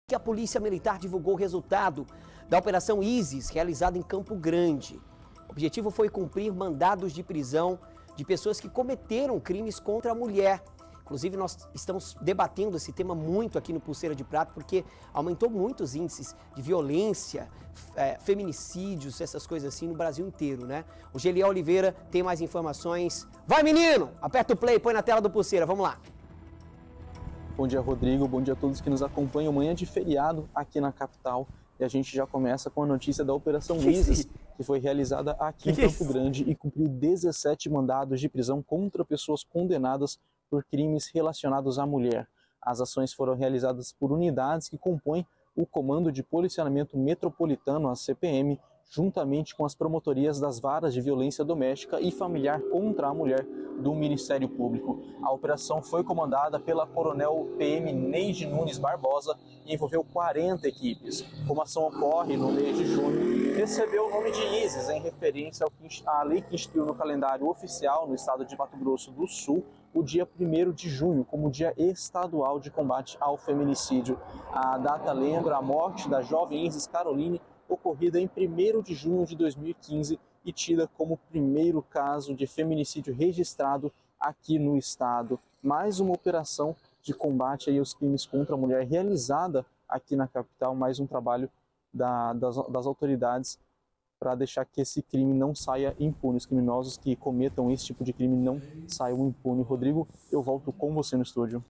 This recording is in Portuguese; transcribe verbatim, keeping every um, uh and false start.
que a Polícia Militar divulgou o resultado da Operação Isis, realizada em Campo Grande. O objetivo foi cumprir mandados de prisão de pessoas que cometeram crimes contra a mulher. Inclusive, nós estamos debatendo esse tema muito aqui no Pulseira de Prata, porque aumentou muito os índices de violência, é, feminicídios, essas coisas assim no Brasil inteiro, né? O Geliel Oliveira tem mais informações. Vai, menino! Aperta o play, põe na tela do Pulseira, vamos lá. Bom dia, Rodrigo. Bom dia a todos que nos acompanham. Manhã de feriado aqui na capital. E a gente já começa com a notícia da Operação Isis, que foi realizada aqui em Campo Grande e cumpriu dezessete mandados de prisão contra pessoas condenadas por crimes relacionados à mulher. As ações foram realizadas por unidades que compõem o Comando de Policiamento Metropolitano, a C P M, juntamente com as promotorias das varas de violência doméstica e familiar contra a mulher do Ministério Público. A operação foi comandada pela Coronel P M Neide Nunes Barbosa e envolveu quarenta equipes. Como a ação ocorre no mês de junho, recebeu o nome de Isis em referência à lei que instituiu no calendário oficial no estado de Mato Grosso do Sul o dia primeiro de junho como Dia Estadual de Combate ao Feminicídio. A data lembra a morte da jovem Isis Caroline, ocorrida em primeiro de junho de dois mil e quinze e tida como o primeiro caso de feminicídio registrado aqui no estado. Mais uma operação de combate aí aos crimes contra a mulher realizada aqui na capital, mais um trabalho da, das, das autoridades para deixar que esse crime não saia impune. Os criminosos que cometam esse tipo de crime não saiam impunes. Rodrigo, eu volto com você no estúdio.